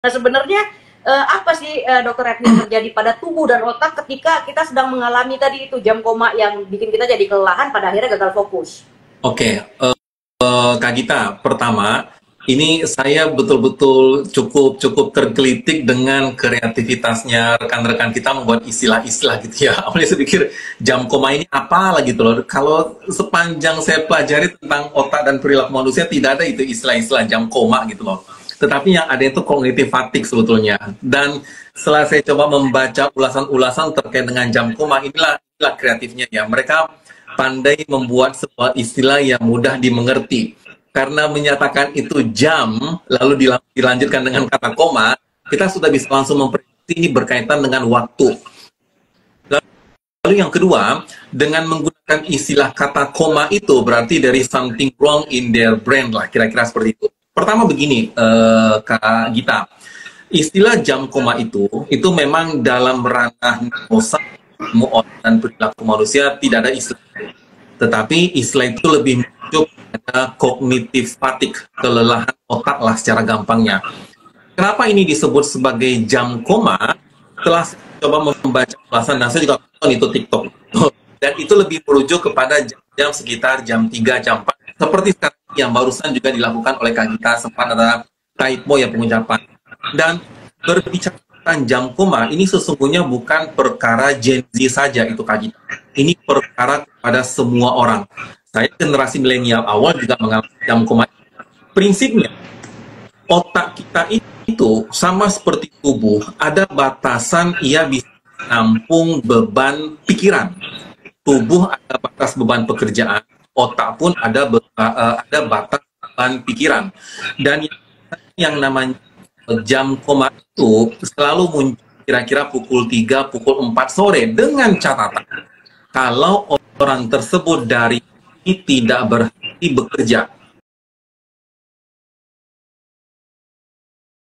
Nah, sebenarnya apa sih Dokter Retno yang terjadi pada tubuh dan otak ketika kita sedang mengalami tadi itu jam koma yang bikin kita jadi kelelahan pada akhirnya gagal fokus? Oke, Kak Gita, pertama, ini saya betul-betul cukup tergelitik dengan kreativitasnya rekan-rekan kita membuat istilah-istilah gitu ya. Awalnya saya pikir jam koma ini apa lagi gitu loh. Kalau sepanjang saya pelajari tentang otak dan perilaku manusia, tidak ada itu istilah-istilah jam koma gitu loh. Tetapi yang ada itu cognitive fatigue sebetulnya. Dan setelah saya coba membaca ulasan-ulasan terkait dengan jam koma, inilah kreatifnya ya. Mereka pandai membuat sebuah istilah yang mudah dimengerti. Karena menyatakan itu jam, lalu dilanjutkan dengan kata koma, kita sudah bisa langsung memprediksi ini berkaitan dengan waktu. Lalu yang kedua, dengan menggunakan istilah kata koma itu berarti dari something wrong in their brain lah, kira-kira seperti itu. Pertama begini, Kak Gita, istilah jam koma itu memang dalam ranah otak dan perilaku manusia tidak ada istilah. Tetapi istilah itu lebih merujuk pada cognitive fatigue, kelelahan otak lah secara gampangnya. Kenapa ini disebut sebagai jam koma? Setelah saya coba membaca ulasan, dan saya juga nonton itu TikTok. Dan itu lebih merujuk kepada jam-jam sekitar jam 3, jam 4. Seperti sekarang yang barusan juga dilakukan oleh Kak Gita, sempat ada typo ya pengucapan. Dan berbicara tentang jam koma, ini sesungguhnya bukan perkara Gen Z saja itu Kak Gita. Ini perkara kepada semua orang. Saya generasi milenial awal juga mengalami jam koma. Prinsipnya, otak kita itu sama seperti tubuh, ada batasan ia bisa menampung beban pikiran. Tubuh ada batas beban pekerjaan, otak pun ada batas beban pikiran. Dan yang namanya jam koma itu selalu muncul kira-kira pukul 3, pukul 4 sore dengan catatan kalau orang tersebut dari ini tidak berhenti bekerja,